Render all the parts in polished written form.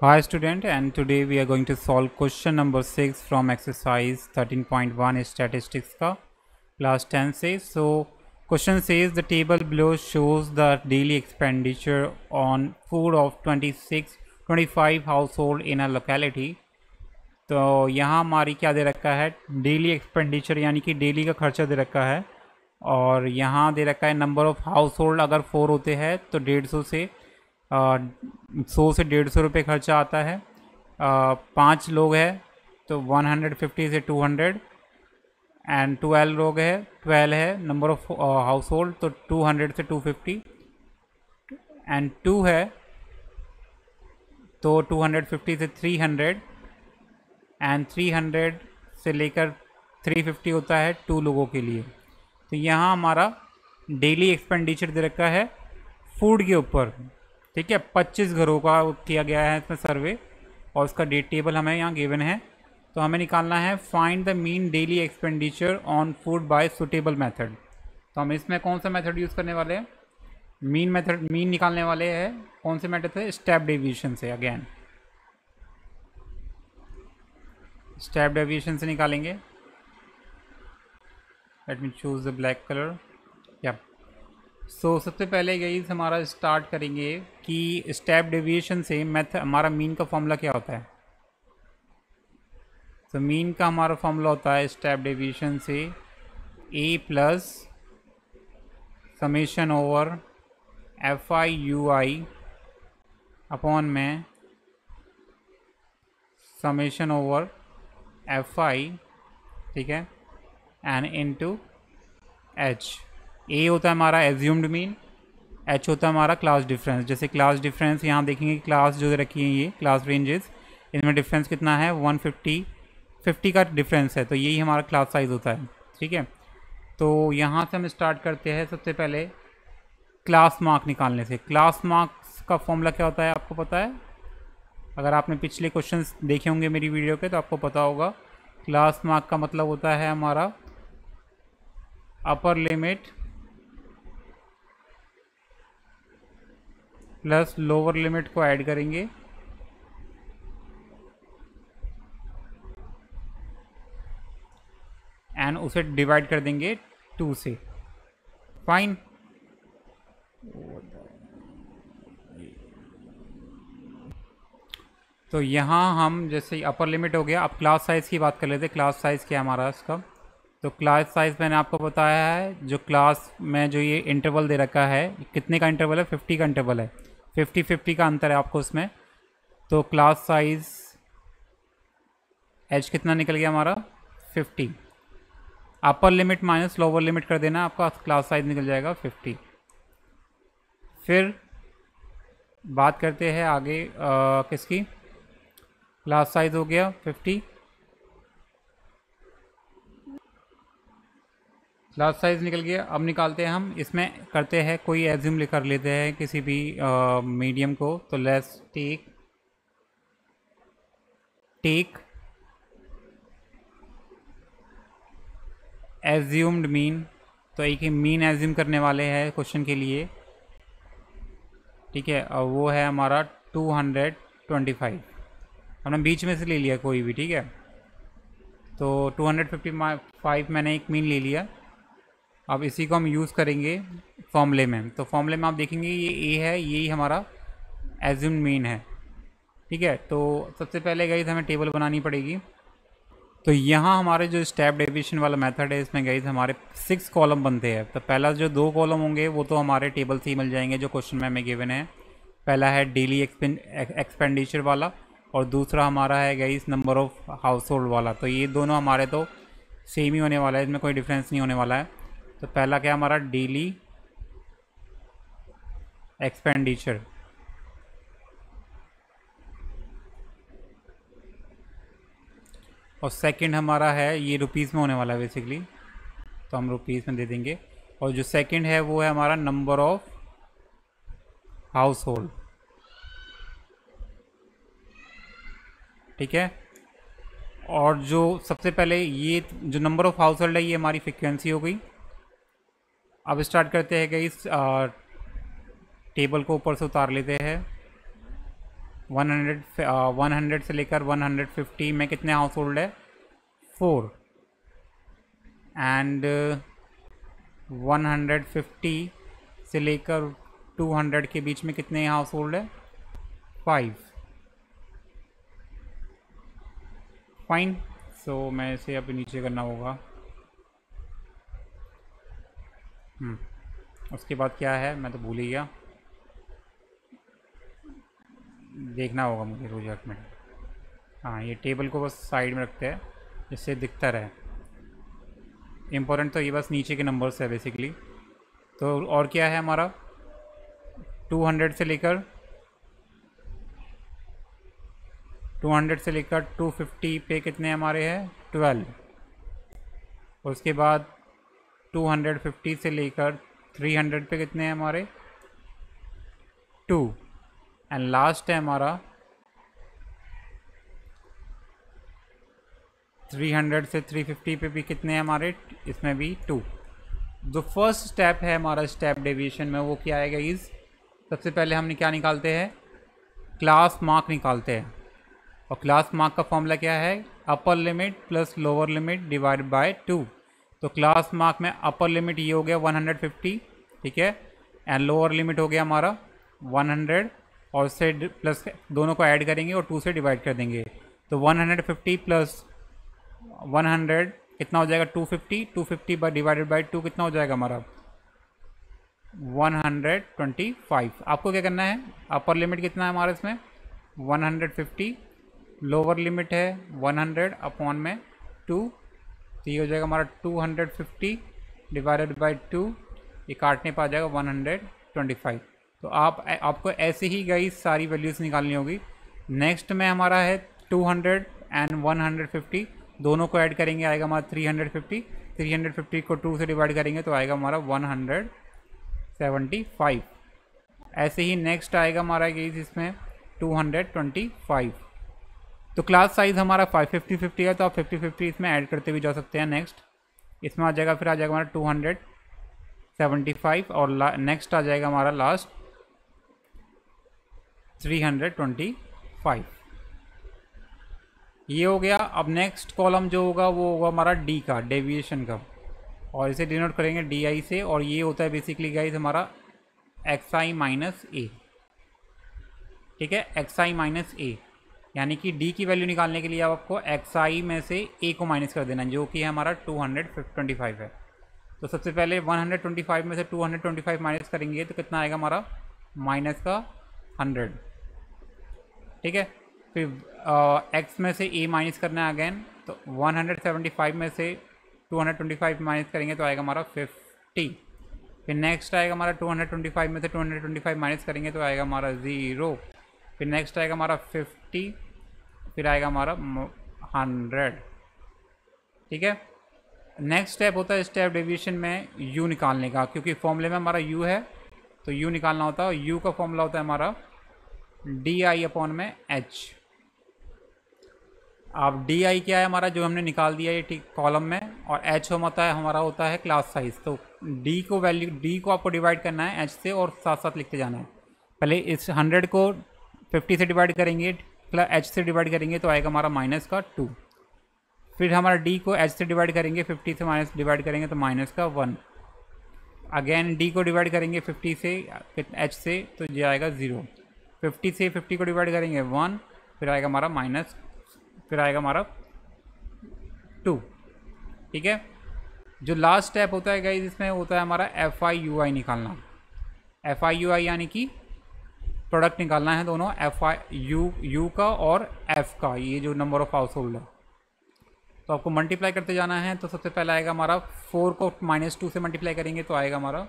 Hi student, and today we are going to solve question number 6 from exercise 13.1 statistics का class 10 से. So question says the table below shows the daily expenditure on food of 25 household in a locality. तो यहाँ हमारी क्या दे रखा है, daily expenditure यानी कि डेली का खर्चा दे रखा है, और यहाँ दे रखा है नंबर ऑफ़ हाउस होल्ड. अगर 4 होते हैं तो 150 से 100 से 150 रुपये खर्चा आता है. 5 लोग हैं तो 150 से 200, एंड 12 लोग हैं, 12 है नंबर ऑफ़ हाउस होल्ड, तो 200 से 250, एंड 2 है तो 250 से 300, एंड 300 से लेकर 350 होता है 2 लोगों के लिए. तो यहाँ हमारा डेली एक्सपेंडिचर दे रखा है फूड के ऊपर. ठीक है, 25 घरों का किया गया है इसमें सर्वे, और उसका डेट टेबल हमें यहाँ गिवन है. तो हमें निकालना है find the mean daily expenditure on food by suitable method. तो हम इसमें कौन सा मेथड यूज़ करने वाले हैं? मीन निकालने वाले हैं. कौन से मेथड से? स्टेप डेविएशन से. अगेन स्टेप डेविएशन से निकालेंगे. Let me choose the black colour. या सो सबसे पहले गाइस हमारा स्टार्ट करेंगे कि स्टेप डेविएशन से हमारा मीन का फॉर्मूला क्या होता है. तो मीन का हमारा फॉर्मूला होता है स्टेप डेविएशन से a plus summation over FI/UI upon में समेशन ओवर FI, ठीक है, एंड इनटू H. ए होता है हमारा एज्यूम्ड मीन, एच होता है हमारा क्लास डिफरेंस. जैसे क्लास डिफरेंस यहाँ देखेंगे, क्लास जो रखी है ये क्लास रेंजेस, इनमें डिफरेंस कितना है? 150 का डिफरेंस है, तो यही हमारा क्लास साइज़ होता है. ठीक है, तो यहाँ से हम स्टार्ट करते हैं सबसे पहले क्लास मार्क निकालने से. क्लास मार्क्स का फॉर्मूला क्या होता है आपको पता है? अगर आपने पिछले क्वेश्चंस देखे होंगे मेरी वीडियो के तो आपको पता होगा. क्लास मार्क का मतलब होता है हमारा upper limit plus lower limit को ऐड करेंगे, एंड उसे डिवाइड कर देंगे 2 से. फाइन. तो यहाँ हम जैसे अपर लिमिट हो गया. अब क्लास साइज़ की बात कर लेते हैं. क्लास साइज़ क्या है हमारा इसका? तो क्लास साइज़ मैंने आपको बताया है, जो क्लास में जो ये इंटरवल दे रखा है, कितने का इंटरवल है? 50 का इंटरवल है. 50 का अंतर है आपको उसमें. तो क्लास साइज़ एच कितना निकल गया हमारा? 50. Upper limit minus lower limit कर देना, आपका क्लास साइज़ निकल जाएगा 50. फिर बात करते हैं आगे किसकी? क्लास साइज़ हो गया 50. क्लास साइज़ निकल गया. अब निकालते हैं हम, इसमें करते हैं कोई एज्यूम कर लेते हैं किसी भी मीडियम को. तो लेट्स टेक एज्यूम्ड मीन. तो एक ही मीन एज्यूम करने वाले हैं क्वेश्चन के लिए. ठीक है, और वो है हमारा 225. हमने बीच में से ले लिया कोई भी. ठीक है, तो 255 मैंने एक मीन ले लिया. अब इसी को हम यूज़ करेंगे फॉर्मूले में. तो फॉर्मूले में आप देखेंगे ये ए है, यही हमारा एज्यूम्ड मीन है. ठीक है, तो सबसे पहले गाइस हमें टेबल बनानी पड़ेगी. तो यहाँ हमारे जो स्टेप डेविएशन वाला मेथड है, इसमें गाइस हमारे 6 कॉलम बनते हैं. तो पहला जो 2 कॉलम होंगे वो तो हमारे टेबल से ही मिल जाएंगे जो क्वेश्चन में हमें गिवन है. पहला है डेली एक्सपेंडिचर वाला, और दूसरा हमारा है guys number of household वाला. तो ये दोनों हमारे तो सेम ही होने वाला है, इसमें कोई डिफरेंस नहीं होने वाला है. तो पहला क्या हमारा? Daily expenditure. और सेकंड हमारा है, ये रुपीज़ में होने वाला है बेसिकली, तो हम रुपीज़ में दे देंगे. और जो सेकंड है वो है हमारा नंबर ऑफ हाउस होल्ड. ठीक है, और जो सबसे पहले ये जो नंबर ऑफ़ हाउस होल्ड है ये हमारी फ्रिक्वेंसी हो गई. अब स्टार्ट करते हैं कि इस टेबल को ऊपर से उतार लेते हैं. 100 से लेकर 150 में कितने हाउस होल्ड है? 4। एंड 150 से लेकर 200 के बीच में कितने हाउस होल्ड है? 5। फाइन। सो मैं इसे अभी नीचे करना होगा। उसके बाद क्या है मैं तो भूल ही गया, देखना होगा मुझे प्रोजेक्ट में। हाँ, ये टेबल को बस साइड में रखते हैं जिससे दिखता रहे। इम्पोर्टेंट तो ये बस नीचे के नंबर्स है बेसिकली। तो और क्या है हमारा? 200 से लेकर 250 पे कितने हमारे हैं? 12। उसके बाद 250 से लेकर 300 पे कितने हैं हमारे? 2। एंड लास्ट है हमारा 300 से 350 पे भी कितने हैं हमारे? इसमें भी 2। जो फर्स्ट स्टेप है हमारा स्टेप डेविएशन में, वो क्या आएगा? इस सबसे पहले हमने क्या निकालते हैं? क्लास मार्क निकालते हैं। और क्लास मार्क का फॉर्मूला क्या है? Upper limit plus lower limit divided by 2। तो क्लास मार्क में अपर लिमिट ये हो गया 150, ठीक है, एंड लोअर लिमिट हो गया हमारा 100, और उससे प्लस दोनों को ऐड करेंगे और 2 से डिवाइड कर देंगे। तो 150 प्लस 100 कितना हो जाएगा? 250। 250 बाई डिवाइडेड बाई 2 कितना हो जाएगा हमारा? 125। आपको क्या करना है? अपर लिमिट कितना है हमारा इसमें? 150। लोअर लिमिट है 100 अपॉन में 2, तो ये हो जाएगा हमारा 250 डिवाइडेड बाई 2। ये काटने पर आ जाएगा 125। तो आपको ऐसे ही गई सारी वैल्यूज़ निकालनी होगी। नेक्स्ट में हमारा है 200 एंड 150, दोनों को ऐड करेंगे, आएगा हमारा 350। 350 को 2 से डिवाइड करेंगे तो आएगा हमारा 175। ऐसे ही नेक्स्ट आएगा हमारा गेज इसमें 225। तो क्लास साइज़ हमारा 50-50 है, तो आप 50-50 इसमें ऐड करते भी जा सकते हैं। नेक्स्ट इसमें आ जाएगा, फिर आ जाएगा हमारा 275, और नेक्स्ट आ जाएगा हमारा लास्ट 325। ये हो गया। अब नेक्स्ट कॉलम जो होगा वो होगा हमारा डी का, डेविएशन का, और इसे डिनोट करेंगे डी आई से। और ये होता है बेसिकली गाइस हमारा एक्स आई माइनस ए, ठीक है, एक्स आई माइनस ए, यानी कि डी की वैल्यू निकालने के लिए आपको एक्स आई में से ए को माइनस कर देना, जो कि है हमारा 225 है। तो सबसे पहले 125 में से 225 माइनस करेंगे तो कितना आएगा हमारा? माइनस का 100, ठीक है। फिर एक्स में से ए माइनस करना है अगेन, तो 175 में से 225 माइनस करेंगे तो आएगा हमारा 50। फिर नेक्स्ट आएगा हमारा 225 में से 225 माइनस करेंगे तो आएगा हमारा 0। फिर नेक्स्ट आएगा हमारा 50, फिर आएगा हमारा 100, ठीक है। नेक्स्ट स्टेप होता है स्टेप डेविएशन में u निकालने का, क्योंकि फॉर्मूले में हमारा u है तो u निकालना होता है। u का फॉर्मूला होता है हमारा डी आई अपॉन में h। अब डी आई क्या है हमारा, जो हमने निकाल दिया ये ठीक कॉलम में, और h हमारा होता है क्लास साइज। तो d को वैल्यू, d को आपको डिवाइड करना है h से, और साथ साथ लिखते जाना है। पहले इस 100 को 50 से डिवाइड करेंगे, प्लस h से डिवाइड करेंगे तो आएगा हमारा माइनस का 2। फिर हमारा d को h से डिवाइड करेंगे, 50 से माइनस डिवाइड करेंगे तो माइनस का 1। अगेन d को डिवाइड करेंगे 50 से h से, तो ये आएगा 0। 50 से 50 को डिवाइड करेंगे 1, फिर आएगा हमारा माइनस, फिर आएगा हमारा 2, ठीक है। जो लास्ट स्टेप होता है गाइस इसमें होता है हमारा एफ आई यू आई निकालना। एफ आई यू आई यानी कि प्रोडक्ट निकालना है दोनों, एफ आई यू का और एफ का, ये जो नंबर ऑफ हाउस होल्ड है। तो आपको मल्टीप्लाई करते जाना है। तो सबसे पहले आएगा हमारा 4 को -2 से मल्टीप्लाई करेंगे तो आएगा हमारा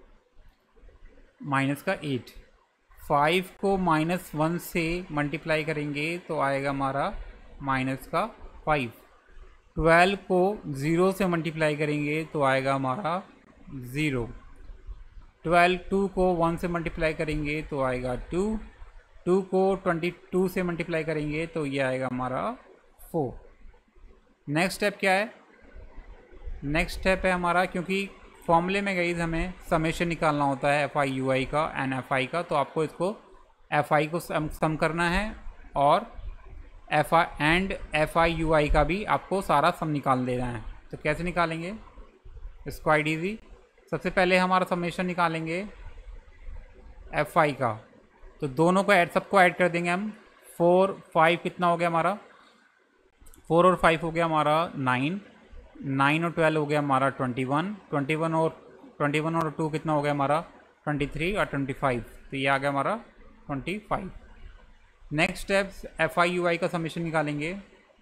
माइनस का 8। 5 को -1 से मल्टीप्लाई करेंगे तो आएगा हमारा माइनस का 5। 12 को 0 से मल्टीप्लाई करेंगे तो आएगा हमारा 0। 2 को 1 से मल्टीप्लाई करेंगे तो आएगा 2। 2 को 22 से मल्टीप्लाई करेंगे तो ये आएगा हमारा 4। नेक्स्ट स्टेप क्या है? नेक्स्ट स्टेप है हमारा, क्योंकि फॉर्मूले में गाइस हमें समेशन निकालना होता है एफ आई यू आई का एंड एफ आई का, तो आपको इसको एफ आई को सम करना है और F I and F I U I का भी आपको सारा सम निकाल देना है। तो कैसे निकालेंगे इसको, क्वाइट ईजी। सबसे पहले हमारा समेशन निकालेंगे एफ आई का, तो दोनों को सबको ऐड कर देंगे हम। 4 5 कितना हो गया हमारा, 4 और 5 हो गया हमारा 9, 9 और 12 हो गया हमारा 21, 21 और 2 कितना हो गया हमारा 23 और 25, तो ये आ गया हमारा 25। Next steps F I U I का समेशन निकालेंगे।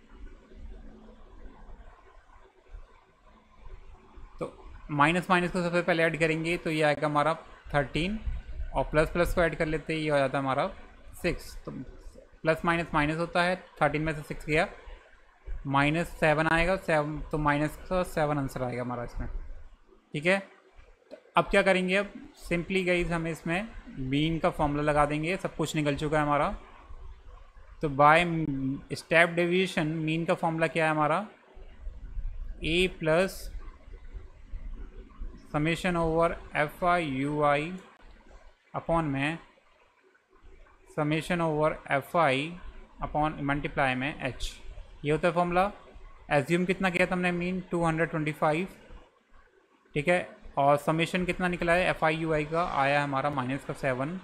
तो माइनस माइनस को सबसे पहले ऐड करेंगे, तो ये आएगा हमारा 13 और प्लस प्लस को ऐड कर लेते हैं, ये हो जाता है हमारा 6। तो प्लस माइनस माइनस होता है, 13 में से 6 गया, -7 आएगा, 7 तो -7 आंसर आएगा हमारा इसमें। ठीक है, तो अब क्या करेंगे, अब सिंपली गाइस हमें इसमें मीन का फॉर्मूला लगा देंगे। सब कुछ निकल चुका है हमारा। तो बाय स्टेप डेविएशन मीन का फॉर्मूला क्या है हमारा, A plus summation over F I U I upon में summation over F I upon multiply में एच, ये होता है फॉर्मूला। एज्यूम कितना किया था हमने मीन 225, ठीक है, और समेशन कितना निकला है एफ आई यू आई का, आया हमारा -7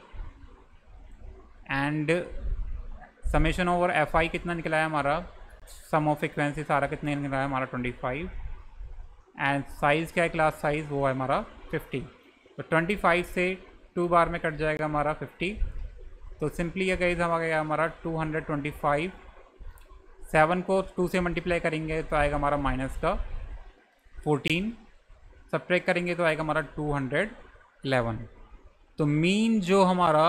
and summation over F I कितना निकला है हमारा, सम ऑफ फ्रिक्वेंसी सारा कितना निकला है हमारा 25 एंड साइज़ क्या है क्लास साइज़, वो है हमारा 50। तो 25 से 2 बार में कट जाएगा हमारा 50। तो सिंपली ये गाइस आ गया हमारा 225, 7 को 2 से मल्टीप्लाई करेंगे तो आएगा हमारा -14, सब्ट्रैक्ट करेंगे तो आएगा हमारा 211। तो मीन जो हमारा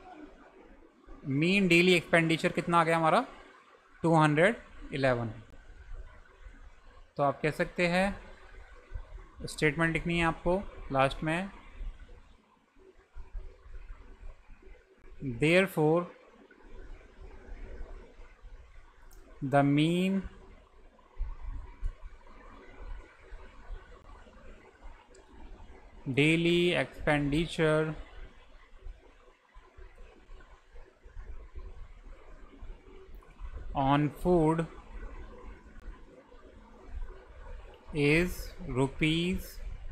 मीन डेली एक्सपेंडिचर कितना आ गया हमारा 211। तो आप कह सकते हैं स्टेटमेंट लिखनी है आपको लास्ट में, therefore the mean daily expenditure on food is rupees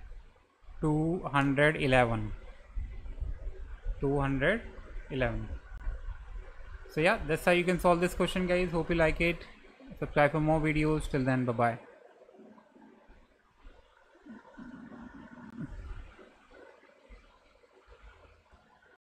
211. So yeah, that's how you can solve this question guys. Hope you like it. Subscribe for more videos. Till then, bye bye.